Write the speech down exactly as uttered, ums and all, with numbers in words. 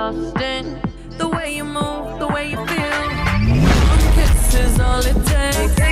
lost in the way you move, the way you feel. One kiss is all it takes.